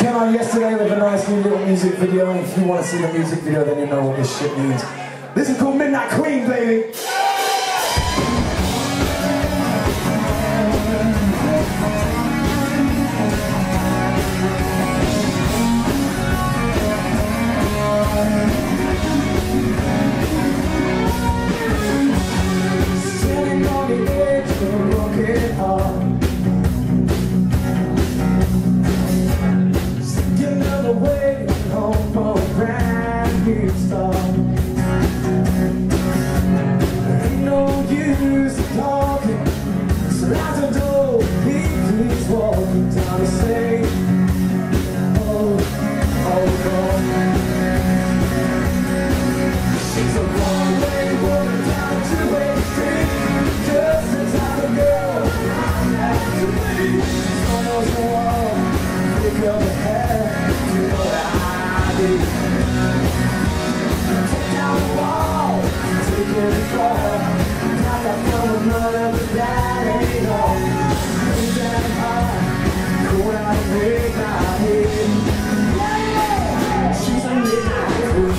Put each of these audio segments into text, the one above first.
Came out yesterday with a nice new little music video, and if you want to see the music video, then you know what this shit means. This is called Midnight Queen, baby. Standing on the edge of a broken heart, waiting home for a brand new start. There ain't no use talking, so out the door, please walking down the say, oh, oh no. She's a one-way woman down a two-way street, just the type of girl I have to be. She's almost a wall, pick up the hair. Take down the wall, take it apart. Got that from another, but that ain't all. Ain't that hard? Go out and break my head. Yeah, she's a midnight queen.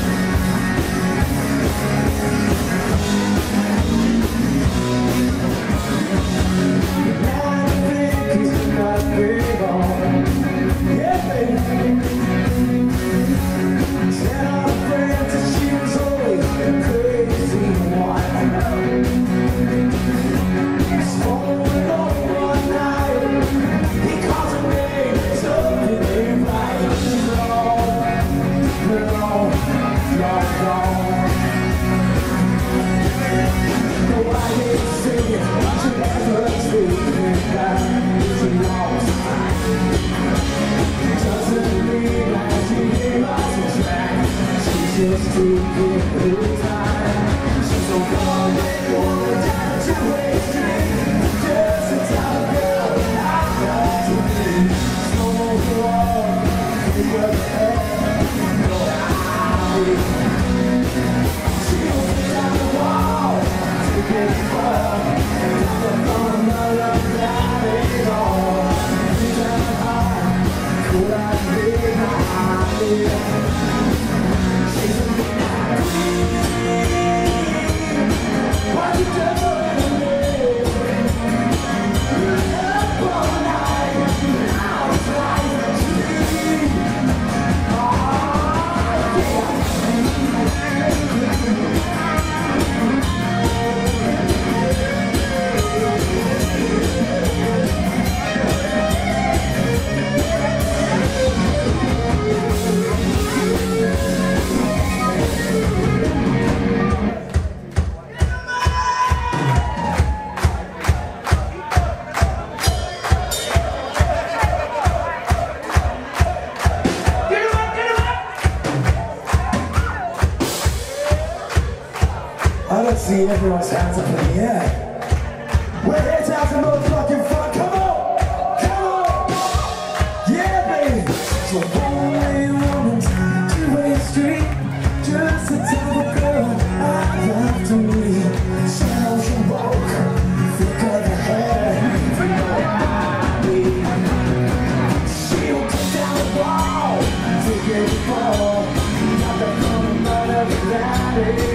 Now I think he's not big on. Yeah, baby. Said all the friends that she was always crazy one. Falling on one night, he calls her name, something ain't right. Long, gone. No, I hate singing, she never sleeping back. She lost. Doesn't mean that she lost the track. She's just too good for time. She's a one-way woman down a two-way street, just the type of girl I love to be. No more for all, pick up the head, no I'll be. She'll get down the wall, take it far, and I'm gonna another that ain't all. She's down high, cool like midnight. She's a midnight queen. What you doing to me? You're up all night, I was trying to sleep. Oh, yeah. I don't see everyone's hands up in the air. We're here to have some motherfucking fun. Come on! Come on! Yeah, baby! So one-way woman, two-way street, just the type of girl I love to meet. She knows you walk, thick of the hair, you know I need. She'll kick down the wall, take it fall. Not the fun, but of the valley.